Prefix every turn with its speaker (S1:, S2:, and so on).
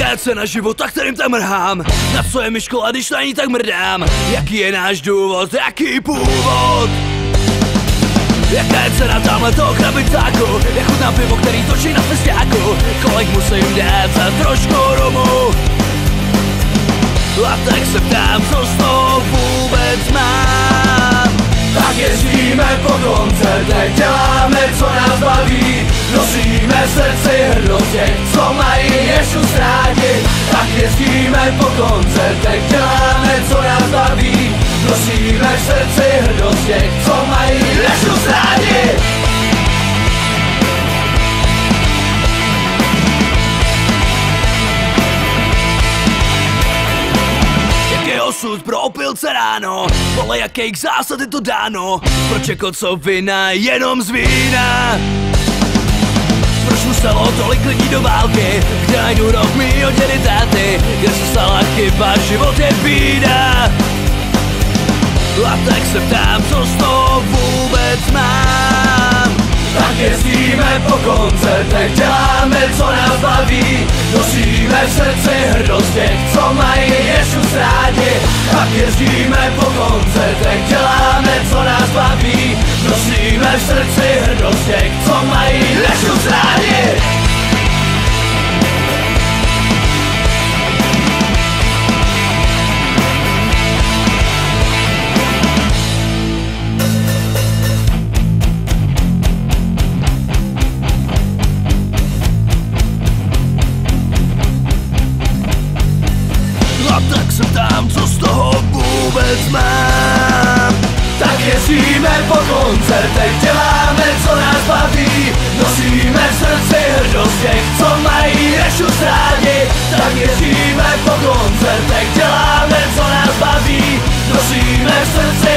S1: je cena života, kterým tak mrhám? Na co je mi škola, když na ní tak mrdám? Jaký je náš důvod, jaký původ? Jaká je cena tamhle toho krabitáku? Jak chutná pivo, který točí na festiáku? Kolik musím dát za trošku rumu? A tak se ptám, co z toho vůbec mám?
S2: Tak jezdíme po koncertech, děláme, co nás baví. Nosíme v srdci hrdost těch, co mají Ješus rádi. Tak jezdíme po koncertech, děláme, co nás baví. Nosíme v srdci hrdost těch, co mají Ješus rádi.
S1: Osud pro opilce ráno, podle jakých zásad je to dáno? Proč je kocovina jenom z vína? Proč muselo tolik lidí do války? Kde najdu rok mýho dědy táty? Kde se stala chyba, život je bída? A tak se ptám, co z toho vůbec mám?
S2: Tak jezdíme po koncertech, děláme, co nás baví. Nosíme v srdci hrdost těch, co mají Ješus rádi. Tak jezdíme po koncertech, děláme, co nás baví. Nosíme v srdci hrdost těch, co mají Ješus rádi.
S1: Tak se ptám, co z toho vůbec mám?
S2: Tak jezdíme po koncertech, děláme, co nás baví. Nosíme v srdci hrdost těch, co mají Ješus rádi. Tak jezdíme po koncertech, děláme, co nás baví. Nosíme v srdci